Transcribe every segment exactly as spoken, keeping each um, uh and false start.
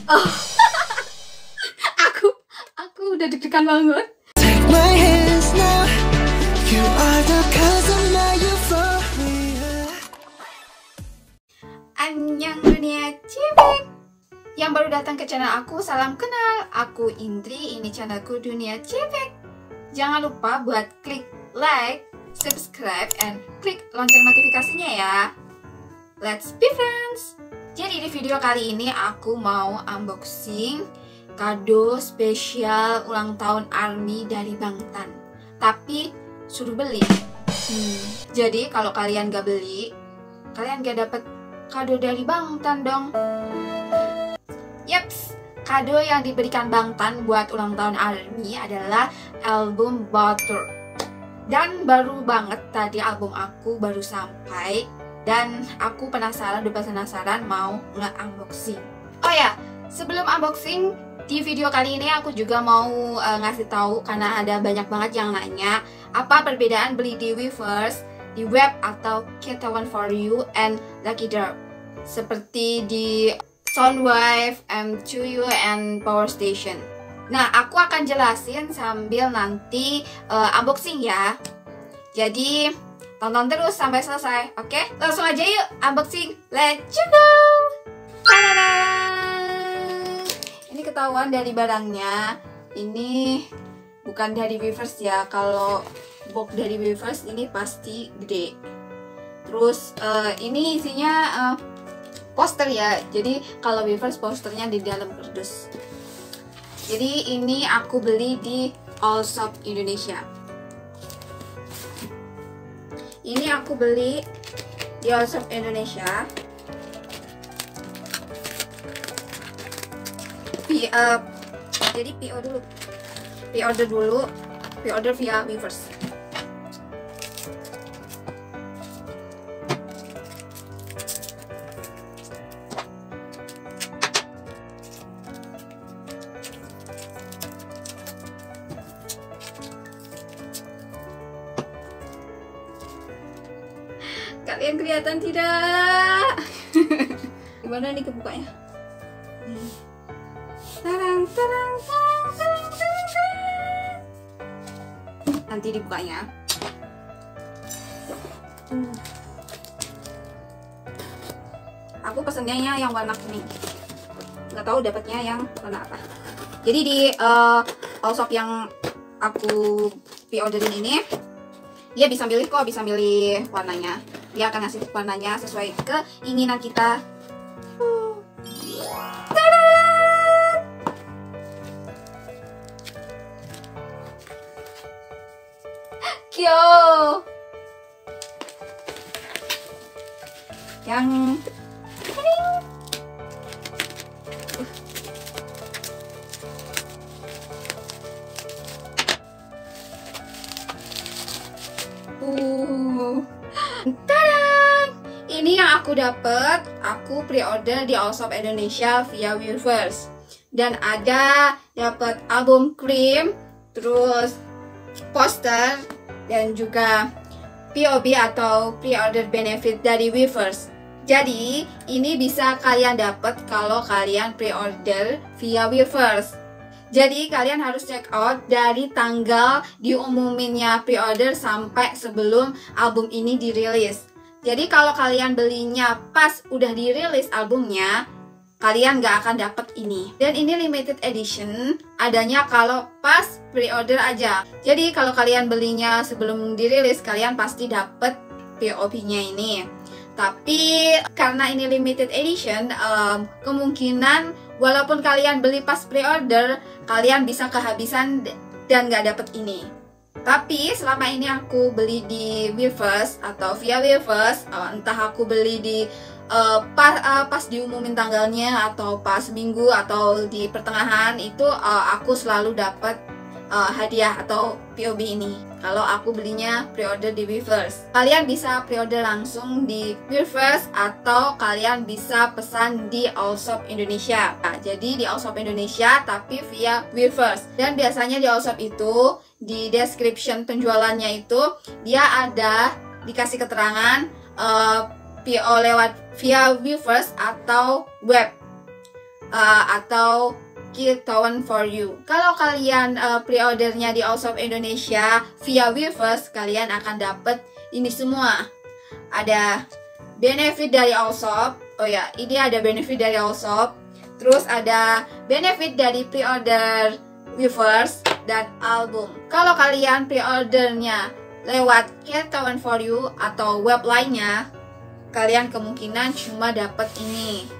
Oh. aku aku udah deg-degan banget. Take my hands now. You are the cause of my euphoria. Annyeong dunia cewek. Yang baru datang ke channel aku, salam kenal. Aku Indri, ini channelku Dunia Cewek. Jangan lupa buat klik like, subscribe, and klik lonceng notifikasinya ya. Let's be friends. Jadi di video kali ini aku mau unboxing kado spesial ulang tahun ARMY dari Bangtan. Tapi suruh beli. Hmm, jadi kalau kalian gak beli, kalian gak dapet kado dari Bangtan dong. Yaps, kado yang diberikan Bangtan buat ulang tahun ARMY adalah album Butter. Dan baru banget tadi album aku baru sampai. Dan aku penasaran, udah penasaran mau nge-unboxing. Oh ya, sebelum unboxing, di video kali ini aku juga mau uh, ngasih tahu karena ada banyak banget yang nanya apa perbedaan beli di Weverse, di web atau Keto One For You, and Lucky Drop. Seperti di Soundwave, M two U, and Power Station. Nah, aku akan jelasin sambil nanti uh, unboxing ya. Jadi tonton terus sampai selesai, oke? Langsung aja yuk unboxing, let's go! Tadada! Ini ketahuan dari barangnya. Ini bukan dari Weverse ya. Kalau box dari Weverse ini pasti gede. Terus uh, ini isinya uh, poster ya. Jadi kalau Weverse posternya di dalam kardus. Jadi ini aku beli di Allshop Indonesia. Ini aku beli di Allshop Indonesia. P, uh, jadi P O dulu, P order dulu, P order via Weverse. Kalian kelihatan tidak? Gimana nih kebukanya? Tarang, tarang, tarang, tarang, tarang, tarang. Nanti dibukanya. Hmm. Aku pesennya yang warna kuning. Nggak tahu dapatnya yang warna apa. Jadi di uh, Allshop yang aku pre-orderin ini, dia bisa milih kok, bisa milih warnanya. Dia akan ngasih warnanya sesuai keinginan kita. Tada! Kyo! Yang Uh. Tada! Ini yang aku dapet, aku pre-order di Allshop Indonesia via Weverse. Dan ada dapat album Cream, terus poster, dan juga P O B atau pre-order benefit dari Weverse. Jadi ini bisa kalian dapat kalau kalian pre-order via Weverse. Jadi kalian harus check out dari tanggal diumuminnya pre-order sampai sebelum album ini dirilis. Jadi kalau kalian belinya pas udah dirilis albumnya, kalian gak akan dapet ini. Dan ini limited edition, adanya kalau pas pre-order aja. Jadi kalau kalian belinya sebelum dirilis, kalian pasti dapet P O B-nya ini. Tapi karena ini limited edition, um, kemungkinan walaupun kalian beli pas pre-order, kalian bisa kehabisan dan gak dapet ini. Tapi selama ini aku beli di Weverse atau via Weverse, uh, entah aku beli di uh, pas, uh, pas diumumin tanggalnya atau pas minggu atau di pertengahan, itu uh, aku selalu dapat uh, hadiah atau P O B ini. Kalau aku belinya pre-order di Weverse, kalian bisa pre-order langsung di Weverse atau kalian bisa pesan di Allshop Indonesia. Nah, jadi di Allshop Indonesia tapi via Weverse. Dan biasanya di Allshop itu di description penjualannya itu dia ada dikasih keterangan uh, P O lewat via Weverse atau web. uh, atau Kirtawan for You. Kalau kalian uh, pre-ordernya di Allshop Indonesia via Weverse, kalian akan dapat ini semua. Ada benefit dari Allshop. Oh ya, ini ada benefit dari Allshop. Terus ada benefit dari pre-order Weverse dan album. Kalau kalian pre-ordernya lewat Kirtawan for You atau web lainnya, kalian kemungkinan cuma dapat ini.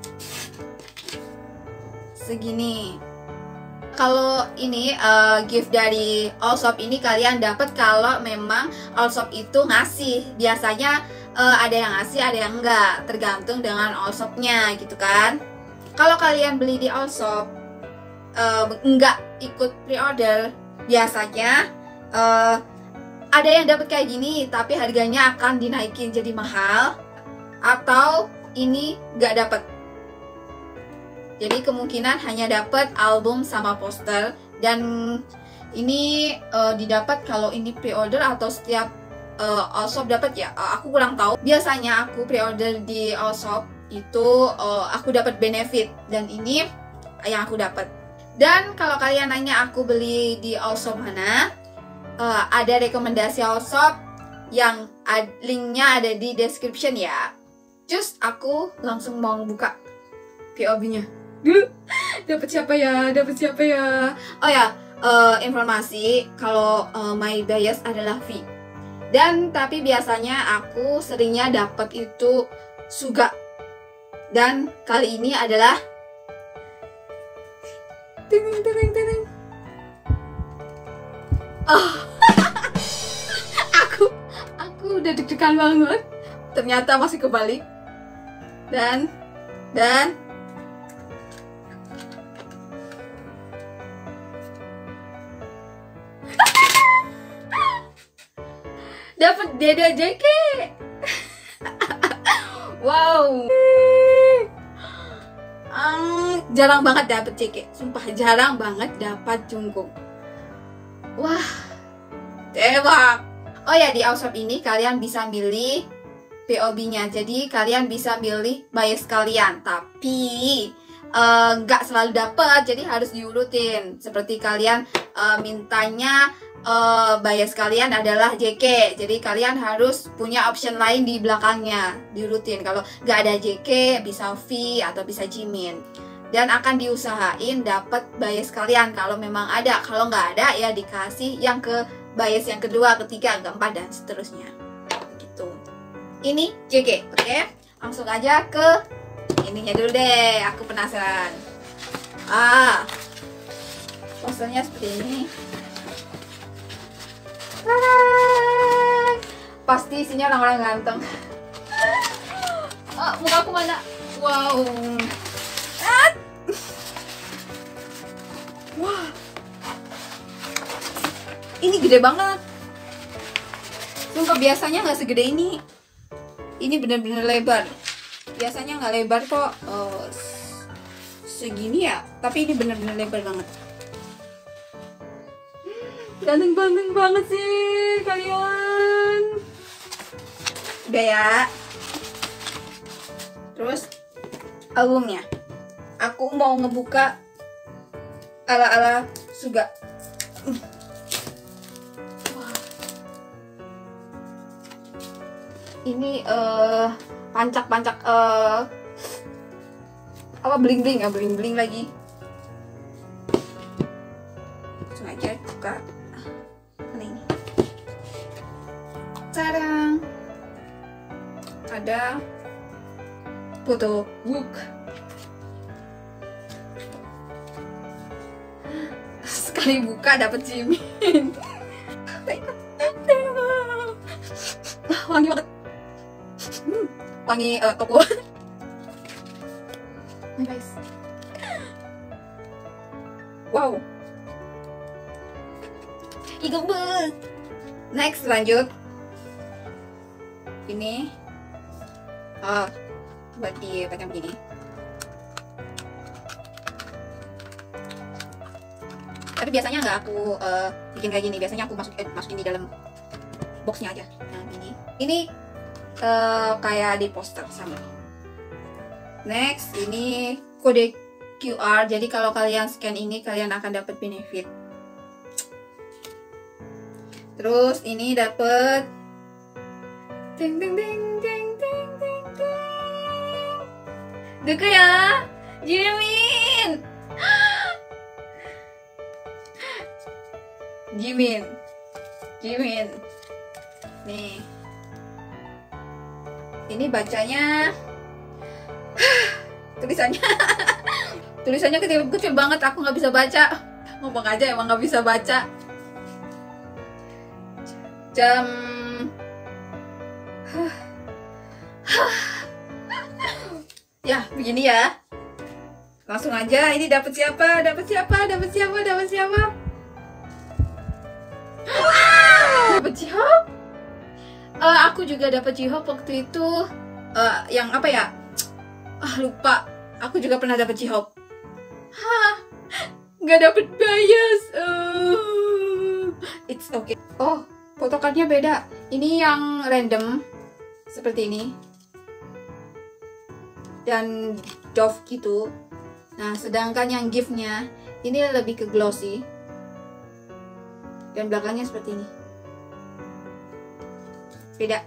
Segini. Kalau ini uh, gift dari Allshop ini kalian dapat kalau memang Allshop itu ngasih. Biasanya uh, ada yang ngasih, ada yang enggak, tergantung dengan Allshopnya gitu kan. Kalau kalian beli di Allshop uh, enggak ikut pre-order, biasanya uh, ada yang dapat kayak gini tapi harganya akan dinaikin jadi mahal, atau ini enggak dapat. Jadi kemungkinan hanya dapat album sama poster, dan ini uh, didapat kalau ini pre-order atau setiap uh, Allshop dapat ya. Uh, aku kurang tahu. Biasanya aku pre-order di Allshop itu uh, aku dapat benefit, dan ini yang aku dapat. Dan kalau kalian nanya aku beli di Allshop mana, uh, ada rekomendasi Allshop yang ad, linknya ada di description ya. Just aku langsung mau buka P O B-nya. Dapat siapa ya? Dapat siapa ya? Oh ya, uh, informasi kalau uh, my bias adalah V. Dan tapi biasanya aku seringnya dapat itu Suga. Dan kali ini adalah ting ting ting. Oh. aku aku udah deg-degan banget. Ternyata masih kebalik. Dan dan dapat Deda J K. Wow. Um, jarang banget dapat J K. Sumpah jarang banget dapat Jungkook. Wah, tebak. Oh ya, di Allshop ini kalian bisa milih P O B-nya. Jadi kalian bisa milih bias kalian. Tapi nggak uh, selalu dapat. Jadi harus diurutin. Seperti kalian uh, mintanya Uh, bias kalian adalah J K, jadi kalian harus punya option lain di belakangnya, diurutin. Kalau nggak ada J K, bisa V atau bisa Jimin. Dan akan diusahain dapat bias kalian kalau memang ada. Kalau nggak ada ya dikasih yang ke bias yang kedua, ketiga, keempat, dan seterusnya. Gitu. Ini J K, oke? Okay? Langsung aja ke ininya dulu deh. Aku penasaran. Ah, posternya seperti ini. Pasti isinya orang-orang ganteng. Oh, muka aku mana? Wow. Ah. Wah. Ini gede banget. Sumpah biasanya nggak segede ini. Ini bener-bener lebar. Biasanya nggak lebar kok. Oh, segini ya. Tapi ini bener-bener lebar banget. Ganteng-ganteng banget sih kalian. Udah ya. Terus albumnya. Aku mau ngebuka ala-ala Suga. Wah. Ini uh, pancak-pancak uh, apa bling-bling ya, bling-bling lagi. Langsung aja buka. Tadang. Ada foto book. Sekali buka dapat Jimin. Wangi banget. Hmm, wangi uh, toko. Nah, guys. Wow. Ih, gemes. Next, lanjut. Ini oh, buat dipegang begini. Tapi biasanya nggak aku uh, bikin kayak gini. Biasanya aku masuk eh, masukin di dalam boxnya aja. Yang ini, ini uh, kayak di poster sama. Next, ini kode Q R. Jadi kalau kalian scan ini kalian akan dapat benefit. Terus ini dapat ting ting ting ting ting ting ting. Deke ya, Jimin. Jimin. Jimin. Nih. Ini bacanya tulisannya tulisannya kecil-kecil banget, aku nggak bisa baca. Ngomong aja emang nggak bisa baca. Jam ya begini ya. Langsung aja, ini dapat siapa? Dapat siapa? Dapat siapa? Dapat siapa? Dapat J-Hope. Uh, aku juga dapat J-Hope waktu itu. Uh, yang apa ya? Ah lupa. Aku juga pernah dapat J-Hope. Hah, nggak dapet bias. Uh, it's okay. Oh, fotokartnya beda. Ini yang random seperti ini dan Dove gitu. Nah, sedangkan yang giftnya ini lebih ke glossy dan belakangnya seperti ini. Beda.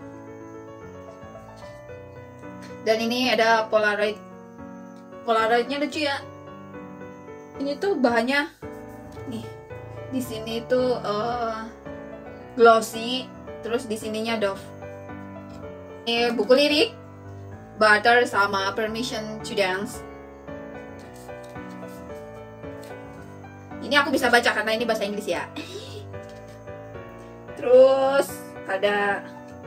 Dan ini ada Polaroid. Polaroidnya lucu ya. Ini tuh bahannya nih. Di sini tuh uh, glossy, terus di sininya Dove. Ini buku lirik, Butter sama Permission to Dance. Ini aku bisa baca karena ini bahasa Inggris ya. Terus ada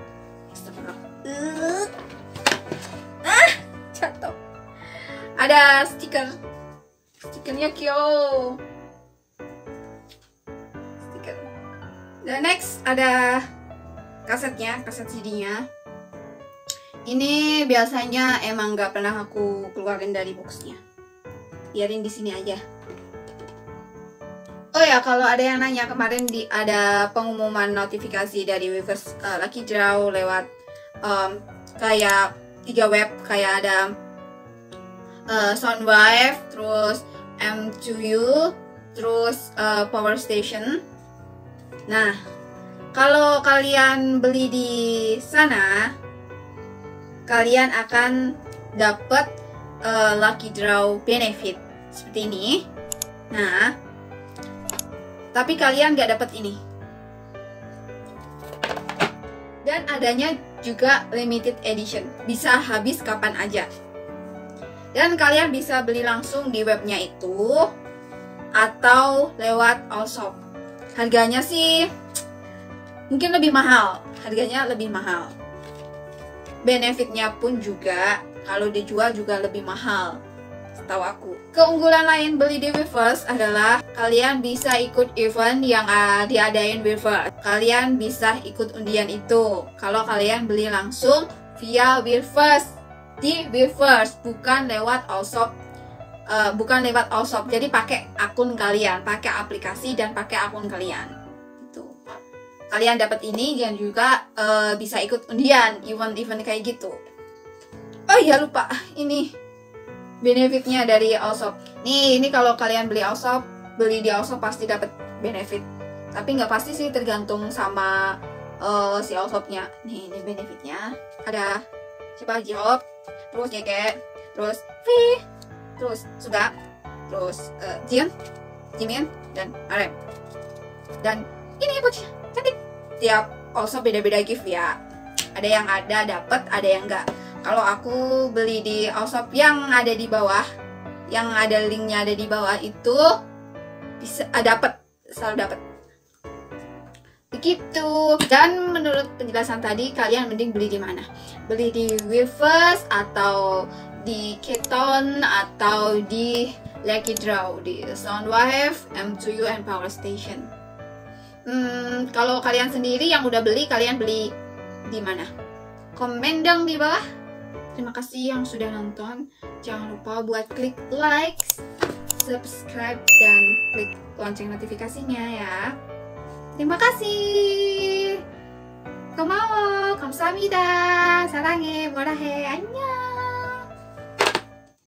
uh, ah, jatuh. Ada stiker. Stikernya Kyo. Stiker. Dan next ada kasetnya, kaset C D-nya. Ini biasanya emang nggak pernah aku keluarin dari boxnya. Biarin di sini aja. Oh ya, kalau ada yang nanya, kemarin di ada pengumuman notifikasi dari Weverse uh, Lucky Draw lewat um, kayak tiga web, kayak ada uh, Soundwave, terus M two U, terus uh, Power Station. Nah, kalau kalian beli di sana, kalian akan dapat uh, Lucky Draw benefit seperti ini. Nah, tapi kalian nggak dapat ini. Dan adanya juga limited edition, bisa habis kapan aja. Dan kalian bisa beli langsung di webnya itu atau lewat Allshop. Harganya sih mungkin lebih mahal, harganya lebih mahal. Benefitnya pun juga kalau dijual juga lebih mahal, setahu aku. Keunggulan lain beli di Weverse adalah kalian bisa ikut event yang uh, diadain Weverse. Kalian bisa ikut undian itu kalau kalian beli langsung via Weverse di Weverse, bukan lewat Allshop. Uh, bukan lewat Allshop. Jadi pakai akun kalian, pakai aplikasi dan pakai akun kalian. Itu. Kalian dapat ini dan juga uh, bisa ikut undian, event-event kayak gitu. Oh iya lupa, ini benefitnya dari Allshop. Nih, ini kalau kalian beli Allshop, beli di Allshop pasti dapat benefit. Tapi nggak pasti sih, tergantung sama uh, si Allshopnya. Nih, ini benefitnya. Ada siapa J-Hope, terus Jeket, terus V, terus Suga, terus uh, Jin, Jimin, dan Arem. Dan ini bocah cantik. Tiap Allshop beda-beda gift ya. Ada yang ada dapat, ada yang enggak. Kalau aku beli di Allshop yang ada di bawah, yang ada linknya ada di bawah itu bisa uh, dapat, selalu dapat. Begitu. Dan menurut penjelasan tadi, kalian mending beli di mana? Beli di Weverse atau di Keton atau di Lucky Draw, di Soundwave, M two U, and Power Station. Hmm, kalau kalian sendiri yang udah beli, kalian beli di mana? Komen dong di bawah. Terima kasih yang sudah nonton. Jangan lupa buat klik like, subscribe, dan klik lonceng notifikasinya ya. Terima kasih. 고마워. 감사합니다. 사랑해. 뭐라 해. 안녕.